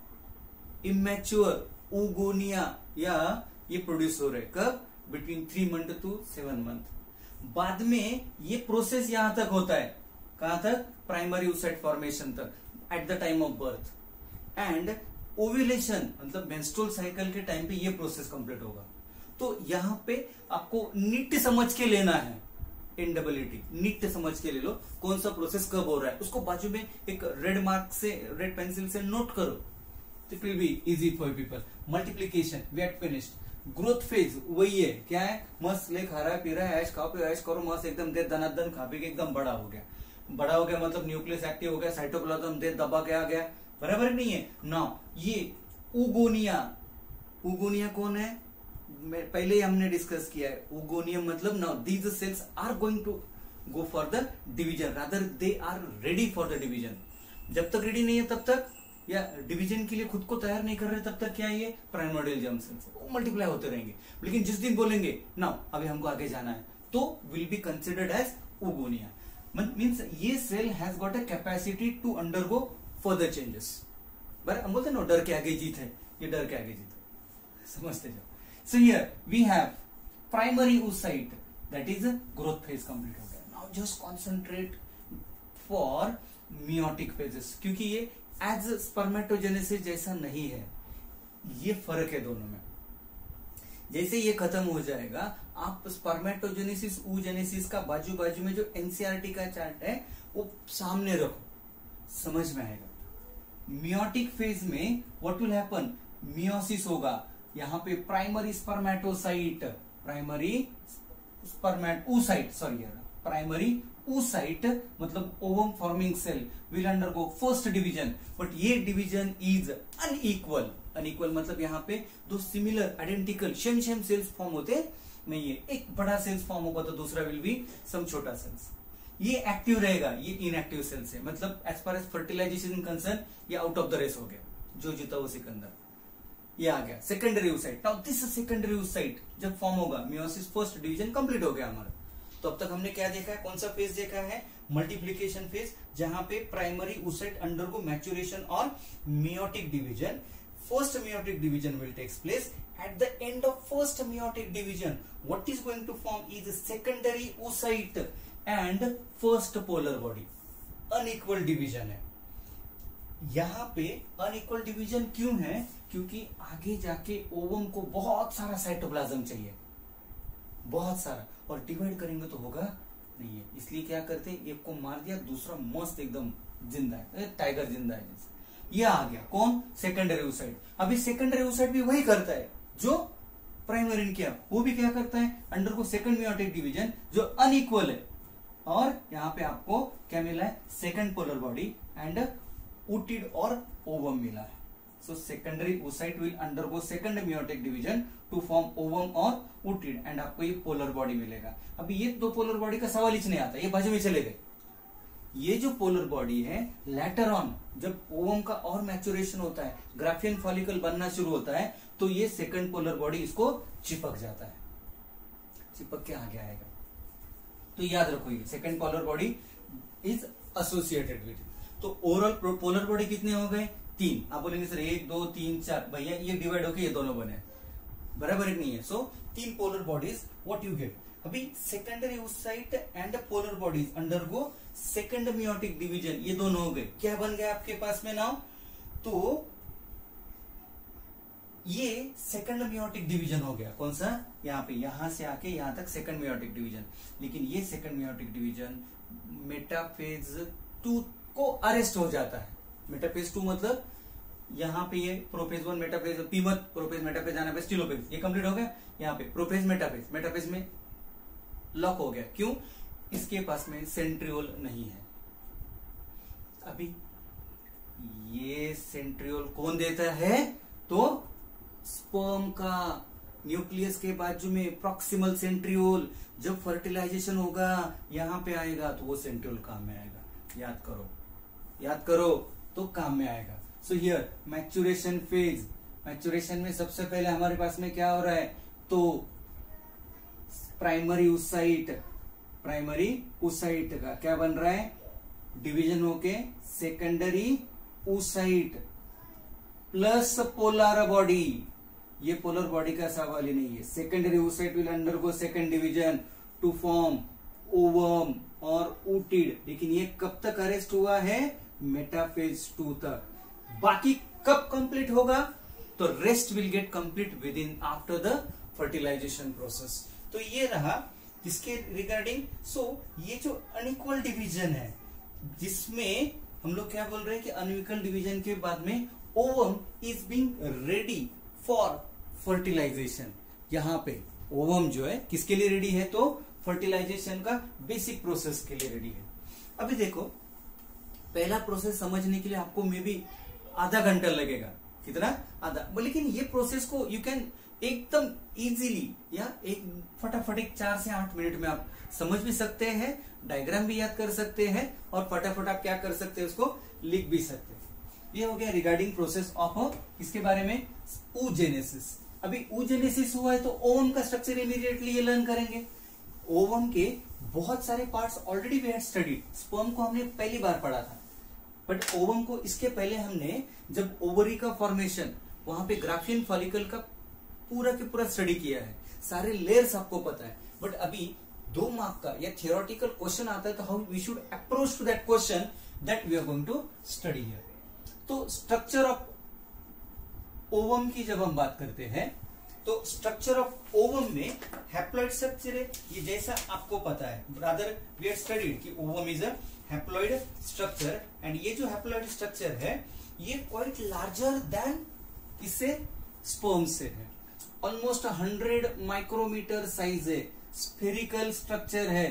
immature oogonia या ये प्रोड्यूस हो रहे, कब? Between three month to seven month. बाद में ये प्रोसेस यहां तक होता है, कहां तक? प्राइमरी oocyte फॉर्मेशन तक, at the time of birth. And ovulation मतलब मेंस्ट्रुअल साइकिल के टाइम पे ये प्रोसेस कंप्लीट होगा। तो यहां पे आपको नीट समझ के लेना है, इनडेबिलिटी नीट समझ के ले लो कौन सा प्रोसेस कब हो रहा है, उसको बाजू में एक रेड मार्क से, रेड पेंसिल से नोट करो, it will be easy for people. Multiplication we had finished. Growth phase वही है, क्या है? मस्त ले खा रहा है, पी रहा है, ऐश खाओ पे ऐश करो, मस्त एकदम दे दनादन खा पी के एकदम बड़ा हो गया। बड़ा हो गया मतलब न्यूक्लियस एक्टिव हो गया, साइटोप्लाज्म दे दबा के आ गया, बराबर नहीं है ना। ये उगोनिया, उगोनिया कौन है? पहले ही हमने डिस्कस किया है। उगोनियम मतलब now these cells are going to go for the division, rather they are ready for the division. जब तक रेडी नहीं है तब तक, या डिवीजन के लिए खुद को तैयार नहीं कर रहे तब तक क्या है? ये प्राइमोर्डियल जर्म सेल्स वो मल्टीप्लाई होते रहेंगे। लेकिन जिस दिन बोलेंगे नाउ अभी हमको आगे जाना है, तो will be considered as oogonia. Means ये cell has got a capacity to undergo further changes. बराबर हम बोलते हैं ना डर के आगे जीत है, ये डर के आगे जीत है, समझते जाओ। So here we have primary oocyte, that is growth phase complete हो गया। Now just concentrate for meiotic phases, क्योंकि ये एज स्पर्मेटोजेनेसिस जैसा नहीं है, ये फर्क है दोनों में। जैसे ये खत्म हो जाएगा, आप स्पर्मेटोजेनेसिस oogenesis का बाजू बाजू में जो एनसीईआरटी का चार्ट है वो सामने रखो, समझ में आएगा। मियोटिक फेज में व्हाट विल हैपन? मियोसिस होगा, यहां पे प्राइमरी स्पर्मेटोसाइट, प्राइमरी स्पर्मेट oocyte सॉरी यार प्राइमरी oocyte मतलब ovum forming cell will undergo first division, but ये डिवीजन इज अनइक्वल। अनइक्वल मतलब यहाँ पे दो similar identical same same cells form होते नहीं है, एक बड़ा सेल्स फॉर्म होगा तो दूसरा विल बी सम छोटा सेल्स। ये एक्टिव रहेगा, ये इनएक्टिव सेल्स है, मतलब as far as fertilisation concern ये आउट ऑफ द रेस हो गया, जो जीता वो सिकंदर। ये आ गया secondary oocyte। Now this secondary oocyte जब फॉर्म होगा, मियोसिस फर्स्ट डिवीजन कंप्लीट हो गया हमारा। तो अब तक हमने क्या देखा है, कौन सा फेज देखा है? मल्टीप्लीकेशन फेज, जहां पे प्राइमरी oocyte अंडरगो मैच्योरेशन और meiotic division. First meiotic division will takes place. At the end of first meiotic division, what is going to form is secondary oocyte and first polar body. Unequal division है। यहाँ पे unequal division क्यों है? क्योंकि आगे जाके ovum को बहुत सारा साइटोप्लाज्म चाहिए, बहुत सारा, और डिवाइड करेंगे तो होगा नहीं है, इसलिए क्या करते हैं, एक को मार दिया, दूसरा मस्त एकदम जिंदा है, टाइगर जिंदा है जैसे। ये आ गया कौन? Secondary oocyte। अभी सेकेंडरी oocyte भी वही करता है जो प्राइमरी ने किया, वो भी क्या करता है? अंडरगो सेकंड मियोटिक डिवीजन जो अनइक्वल है, और यहाँ पे आपको क्या मिला है? Second polar body and oocyte और ओवम मिला है। So secondary oocyte will undergo second meiotic division to form ovum और oocyte, एंड आपको ये पोलर बॉडी मिलेगा। अभी ये दो पोलर बॉडी का सवाल ही नहीं आता, ये बाजू में चले गए। ये जो पोलर बॉडी है, लेटर ऑन जब ओवम का और मैच्योरेशन होता है, ग्राफियन फॉलिकल बनना शुरू होता है, तो ये सेकंड पोलर बॉडी इसको चिपक जाता है, चिपक के आगे आएगा। तो याद रखो ये second polar body is associated with. तो ओवरऑल पोलर बॉडी कितने हो गए? तीन। आप बोलेंगे सर एक दो तीन चार, भैया ये डिवाइड होके ये दोनों बने, बराबर एक नहीं है। सो तीन polar bodies, what you get? अभी secondary oocyte and polar bodies undergo second meiotic division, ये दोनों हो गए। क्या बन गया आपके पास में नाउ? तो ये सेकंड मियोटिक डिवीजन हो गया। कौन सा? यहाँ पे, यहां से आके यहां तक सेकंड मियोटिक डिवीजन। लेकिन ये second meiotic division metaphase two को अरेस्ट हो जाता है। मेटाफेज टू मतलब यहाँ पे ये प्रोफेज वन मेटाफेज, पीमत प्रोफेज मेटाफेज, एनाफेज टीलोफेज, ये कंप्लीट हो गया। यहाँ पे प्रोफेज मेटाफेज, मेटाफेज में लॉक हो गया। क्यों? इसके पास में सेंट्रियोल नहीं है। अभी ये सेंट्रियोल कौन देता है? तो स्पर्म का न्यूक्लियस के बाजू में प्रॉक्सिमल सेंट्रियोल, जब फर्टिलाइजेशन होगा यहां पे आएगा तो वो सेंट्रियोल काम में आएगा। याद करो, याद करो तो काम में आएगा। So here maturation phase, maturation में सबसे पहले हमारे पास में क्या हो रहा है, तो प्राइमरी oocyte, प्राइमरी oocyte का क्या बन रहा है, डिवीजन होके secondary oocyte plus polar body. ये पोलर बॉडी का सवाल ही नहीं है। Secondary oocyte will undergo second division to form ovum और oocyte, लेकिन ये कब तक अरेस्ट हुआ है, मेटाफेज टू तक। बाकी कब कंप्लीट होगा, तो rest will get complete within after the fertilization process. तो ये रहा किसके रिगार्डिंग। सो so, ये जो अनइक्वल डिवीजन है, जिसमें हम लोग क्या बोल रहे हैं कि अनइक्वल डिवीजन के बाद में ovum is being ready for fertilization. यहां पे ओवम जो है किसके लिए रेडी है, तो फर्टिलाइजेशन का बेसिक प्रोसेस के लिए रेडी है। अभी देखो, पहला प्रोसेस समझने के लिए आपको मे बी आधा घंटा लगेगा। कितना, आधा। लेकिन ये प्रोसेस को यू कैन एकदम इजीली या एक फटाफट एक चार से आठ मिनट में आप समझ भी सकते हैं, डायग्राम भी याद कर सकते हैं और फटाफट आप क्या कर सकते हैं, उसको लिख भी सकते हैं। ये हो गया रिगार्डिंग प्रोसेस ऑफ इसके बारे में oogenesis। अभी oogenesis हुआ है तो ओवम का स्ट्रक्चर इमीडिएटली ये लर्न करेंगे। ओवम के बहुत सारे parts already we had studied. Sperm को हमने पहली बार पढ़ा था, बट ओवम को इसके पहले हमने जब ओवरी का फॉर्मेशन, वहां पे ग्राफियन फॉलिकल का पूरा के पूरा स्टडी किया है, सारे लेयर्स आपको पता है। बट अभी दो मार्क का या थियोरेटिकल क्वेश्चन आता है, तो how we should approach to that question, that we are going to study here. तो स्ट्रक्चर ऑफ ओवम की जब हम बात करते हैं, तो स्ट्रक्चर ऑफ ओवम में हैप्लॉइड स्ट्रक्चर है, ये जैसा आपको पता है। रादर वी हैव स्टडीड कि ovum is a haploid structure, and ये जो हैप्लॉइड स्ट्रक्चर है ये क्वाइट लार्जर देन इससे स्पर्म से है। ऑलमोस्ट हंड्रेड माइक्रोमीटर साइज है, स्फेरिकल स्ट्रक्चर है।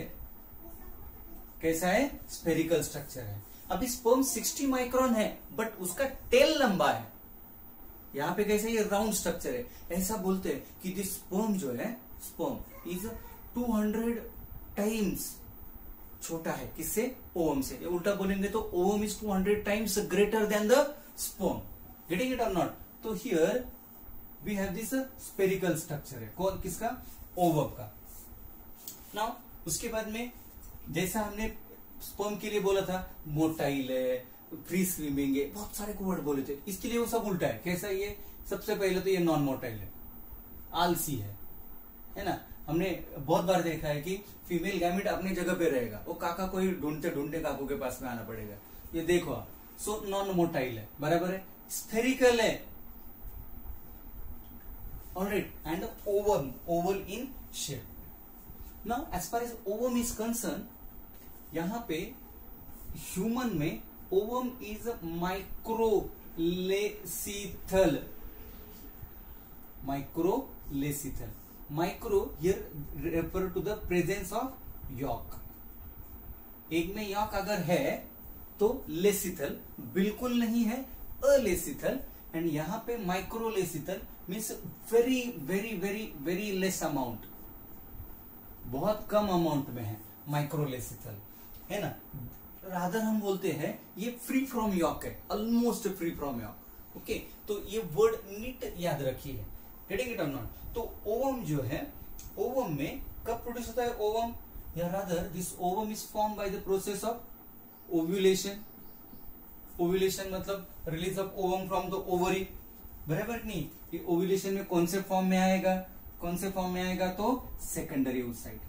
कैसा है, स्फेरिकल स्ट्रक्चर है। अभी स्पर्म सिक्सटी माइक्रोन है, बट उसका टेल लंबा है। यहां पे कैसे, ये राउंड स्ट्रक्चर है। ऐसा बोलते हैं कि दिस स्पर्म जो है, sperm is two hundred times छोटा है किससे, ओवम से। उल्टा बोलेंगे तो ovum is two hundred times greater than the sperm. Getting it और नॉट। तो here we have this spherical structure है, कौन, किसका, ओवम का। नाउ उसके बाद में जैसा हमने स्पर्म के लिए बोला था, मोटाइल है, फ्री स्विमिंग है, बहुत सारे वर्ड बोले थे। इसके लिए वो सब उल्टा है। कैसा, ये सबसे पहले तो ये नॉन मोटाइल है, आलसी है, है ना। हमने बहुत बार देखा है कि फीमेल गैमेट अपनी जगह पे रहेगा, वो काका को ही ढूंढते ढूंढते काकू के पास में आना पड़ेगा। ये देखो आप, सो नॉन मोटाइल है, बराबर है। स्फेरिकल है, alright, and oval, oval in shape. Now as far as ovum is concerned, यहां पे ह्यूमन में ovum is microlecithal, microlecithal. Micro here refer to the presence of yolk. एक में यॉक अगर है तो लेसिथल, बिल्कुल नहीं है अलेसिथल। एंड यहां पे microlecithal means very very very very less amount, बहुत कम अमाउंट में है माइक्रोलेसिथल, है ना। रादर हम बोलते हैं ये फ्री फ्रॉम यॉक है, almost free from yolk. Okay, तो ये वर्ड नीट याद रखिए, गेटिंग इट और नॉट। तो ओवम जो है, ओवम में कब प्रोड्यूस होता है ओवम, या rather this ovum is form by the process of ovulation. Ovulation मतलब release of ovum from the ovary, बराबर नहीं। ये ओव्यूलेशन में कौन से फॉर्म में आएगा, कौन से फॉर्म में आएगा, तो सेकेंडरी oocyte।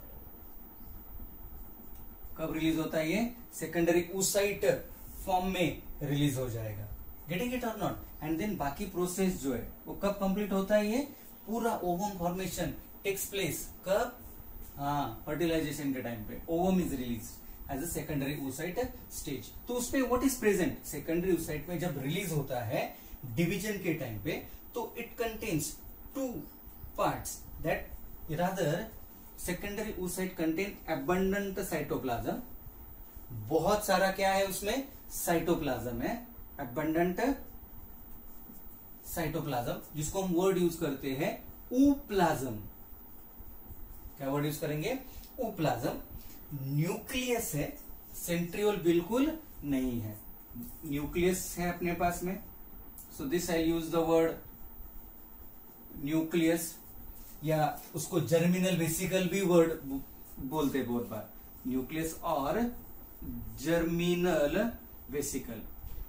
कब रिलीज होता है ये, सेकेंडरी oocyte फॉर्म में रिलीज हो जाएगा। गेटिंग इट और नॉट। एंड देन बाकी प्रोसेस जो है वो कब कंप्लीट होता है, ये पूरा ओवम फॉर्मेशन टेक्स प्लेस कब, हाँ, फर्टिलाइजेशन के टाइम पे ovum is release as a secondary oocyte stage. तो उसमें what is present, secondary oocyte में जब रिलीज होता है डिवीजन के टाइम पे, तो it contains two parts, that rather secondary oocyte contain abundant cytoplasm. बहुत सारा क्या है उसमें, साइटोप्लाज्म है, एबंडेंट साइटोप्लाज्म, जिसको हम वर्ड यूज करते हैं ऊप्लाज्म, क्या वर्ड यूज करेंगे? ऊप्लाज्म। न्यूक्लियस है, सेंट्रियोल बिल्कुल नहीं है। न्यूक्लियस है अपने पास में, so this I use the word nucleus, या उसको जर्मिनल वेसिकल भी वर्ड बोलते बहुत बार, न्यूक्लियस और जर्मिनल वेसिकल,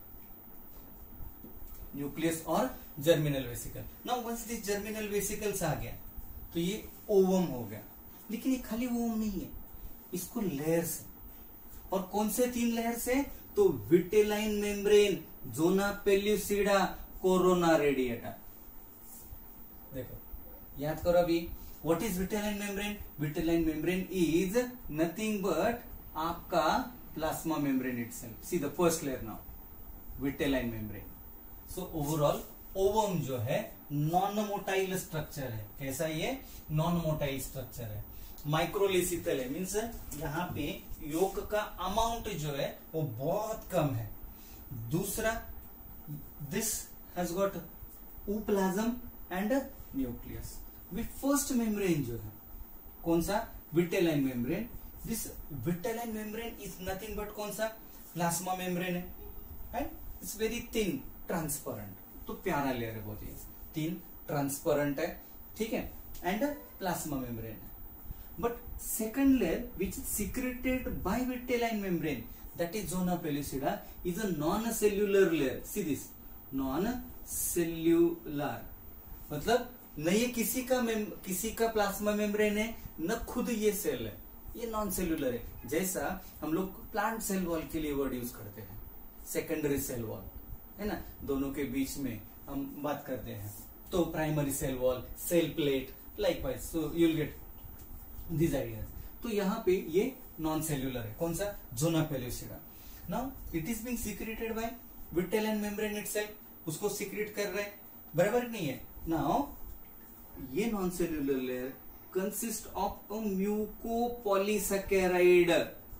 न्यूक्लियस और germinal vesicle. Now once this germinal vesicles आ गया तो ये ओवम हो गया। लेकिन ये खाली ओवम नहीं है, इसको लेयर्स है, और कौन से तीन लेयर्स है? तो vitelline membrane, zona pellucida, corona radiata. देखो याद करो अभी, what is vitelline membrane? Vitelline membrane is nothing but आपका plasma membrane itself. See the first layer now, vitelline membrane. So overall ovum जो है नॉन मोटाइल स्ट्रक्चर है। कैसा ये? नॉन मोटाइल स्ट्रक्चर है, माइक्रोलिसिकल है, मीन्स यहाँ पे योग का अमाउंट जो है वो बहुत कम है। दूसरा, this has got ooplasm and nucleus. We first membrane जो है कौन सा? Vitelline membrane. This vitelline membrane is nothing but कौन सा? प्लाज्मा मेम्ब्रेन है, and it's very thin, transparent. तो प्यारा लेयर है बहुत, ही थिन ट्रांसपेरेंट है, ठीक है, एंड प्लाज्मा मेम्ब्रेन है। But second layer, which is secreted by vitelline membrane, that is zona pellucida, is a non-cellular layer. See this, non-cellular, मतलब न ये किसी का किसी का प्लाज्मा मेम्ब्रेन है, न खुद ये सेल है, ये नॉन सेल्यूलर है। जैसा हम लोग प्लांट सेल वॉल के लिए वर्ड यूज करते हैं, सेकेंडरी सेल वॉल, है ना, दोनों के बीच में हम बात करते हैं। तो primary cell wall, cell plate, likewise, so you will get these ideas। तो यहाँ पे ये नॉन सेल्यूलर है, कौन सा? Zona pellucida. Now it is being secreted by vitelline membrane itself, उसको सीक्रेट कर रहे हैं, बराबर नहीं है। नाउ ये non cellular layer consist of a mucopolysaccharide,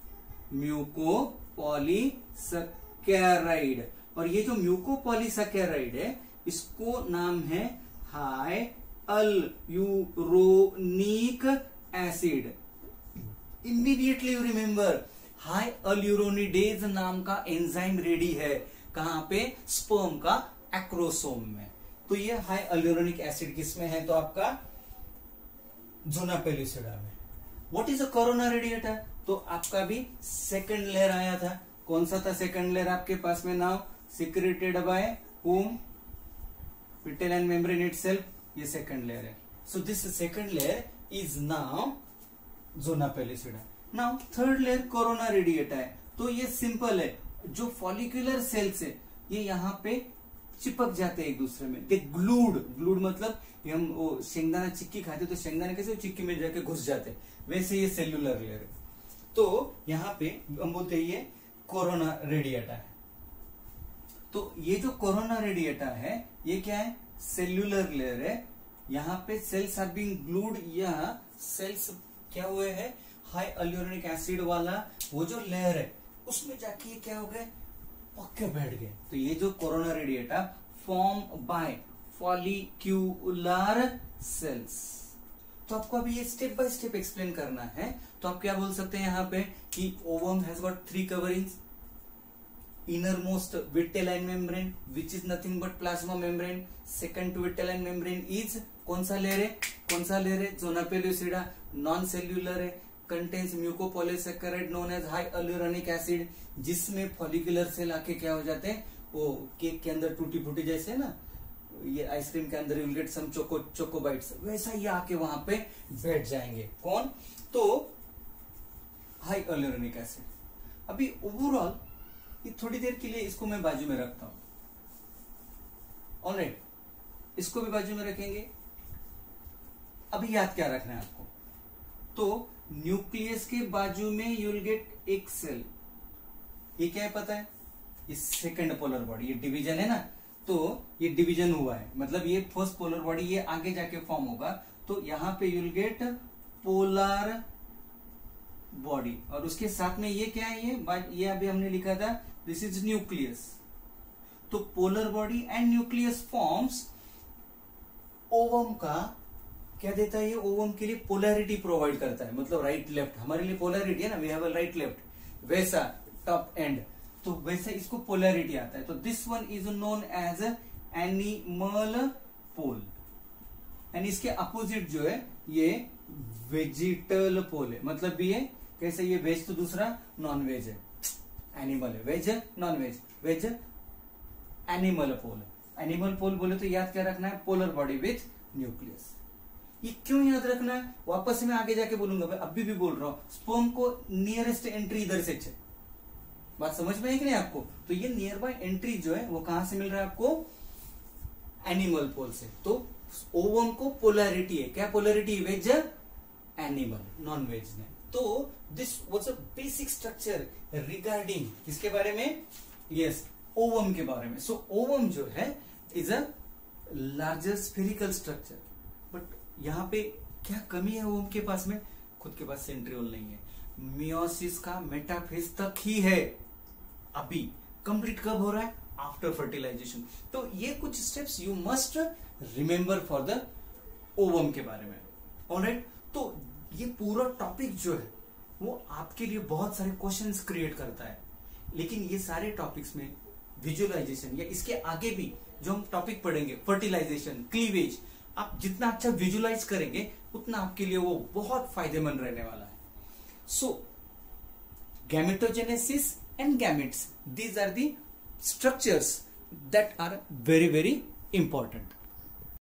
mucopolysaccharide, और ये जो म्यूकोपॉलीसैकेराइड है इसको नाम है hyaluronic acid. Immediately you remember, hyaluronidase नाम का एंजाइम रेडी है, कहां पे? स्पर्म का एक्रोसोम में। तो ये हाई अल्यूरोनिक एसिड किसमें है? तो आपका जोना पेल्यूसिडा में। What is a corona radiata? तो आपका भी सेकंड लेयर आया था, कौन सा था सेकंड लेयर आपके पास में? Now secreted by whom? Vitelline membrane itself, ये सेकंड लेयर है। So this second layer is now zona pellucida। now third layer corona radiata है। तो ये सिंपल है, जो फॉलिकुलर सेल्स है ये यहाँ पे चिपक जाते हैं एक दूसरे में, दे ग्लूड। ग्लूड मतलब हम वो शेंगदाना चिक्की खाते तो शेंगदाना कैसे चिक्की में जाके घुस जाते, वैसे ये सेल्यूलर लेयर है। तो यहाँ पे हम बोलते हैं ये कोरोना रेडिएटा है। तो ये जो कोरोना रेडिएटा है ये क्या है? सेल्यूलर लेयर है। यहाँ पे सेल्स आर बीइंग ग्लूड, या सेल्स क्या हुए हैं? हाई अल्यूरोनिक एसिड वाला वो जो लेयर है उसमें जाके ये क्या हो गए? पक्के बैठ गए। तो ये जो corona radiata form by follicular cells. तो आपको अभी ये स्टेप बाय स्टेप एक्सप्लेन करना है। तो आप क्या बोल सकते हैं यहाँ पे कि ovum has got three coverings, innermost vitelline membrane which is nothing but plasma membrane, second to vitelline membrane is कौन सा लेयर है? कौन सा लेयर है? जोना पेल्यूसिडा, नॉन सेल्यूलर है, contains mucopolysaccharide known as hyaluronic acid, जिसमें follicular cell आके क्या हो जाते हैं? वो केक के अंदर टूटी फूटी जैसे ना, ये आइसक्रीम के अंदर will get some choco choco bites, वैसा ये आके वहां पे बैठ जाएंगे। कौन? तो हाई अल्यूरोनिक एसिड। अभी ओवरऑल ये थोड़ी देर के लिए इसको मैं बाजू में रखता हूं, ऑलराइट, इसको भी बाजू में रखेंगे। अभी याद क्या रखना है आपको? तो न्यूक्लियस के बाजू में यू विल गेट एक सेल, ये क्या है पता है? ये सेकंड पोलर बॉडी, ये डिवीजन है ना, तो ये डिवीजन हुआ है, मतलब ये फर्स्ट पोलर बॉडी ये आगे जाके फॉर्म होगा। तो यहां पे you will get polar body, और उसके साथ में ये क्या है? ये ये अभी हमने लिखा था, दिस इज न्यूक्लियस। तो polar body and nucleus forms ovum का क्या देता है ये ओवम के लिए? पोलैरिटी प्रोवाइड करता है, मतलब राइट लेफ्ट, हमारे लिए पोलैरिटी है ना, we have a right left, वैसा टॉप एंड, तो वैसे इसको पोलैरिटी आता है। तो this one is known as animal pole, and इसके अपोजिट जो है ये वेजिटल पोल है, मतलब ये कैसे, ये वेज तो दूसरा नॉन वेज है, एनिमल है, veg non veg, veg animal pole है। एनिमल पोल बोले तो याद क्या रखना है? Polar body with nucleus. ये क्यों याद रखना है? वापस से मैं आगे जाके बोलूंगा, मैं अभी भी बोल रहा हूं, स्पर्म को नियरेस्ट एंट्री इधर से है, बात समझ में है कि नहीं आपको? तो ये नियर बाय एंट्री जो है वो कहां से मिल रहा है आपको? एनिमल पोल से। तो ओवम को पोलैरिटी है, क्या polarity? Veg animal, non veg ने। तो this was a basic structure regarding किसके बारे में? यस, ओवम के बारे में। सो ओवम जो है is a larger spherical structure, but यहां पे क्या कमी है ओवम के पास में? खुद के पास सेंट्रियोल नहीं है, मियोसिस का मेटाफेज तक ही है अभी। कंप्लीट कब हो रहा है? After fertilization. तो ये कुछ steps you must remember for the ovum के बारे में। ऑलराइट, तो ये पूरा टॉपिक जो है वो आपके लिए बहुत सारे क्वेश्चंस क्रिएट करता है, लेकिन ये सारे टॉपिक्स में विजुअलाइजेशन या इसके आगे भी जो हम टॉपिक पढ़ेंगे, फर्टिलाइजेशन, क्लीवेज, आप जितना अच्छा विजुअलाइज करेंगे उतना आपके लिए वो बहुत फायदेमंद रहने वाला है। So gametogenesis and gametes, these are the structures that are very very important.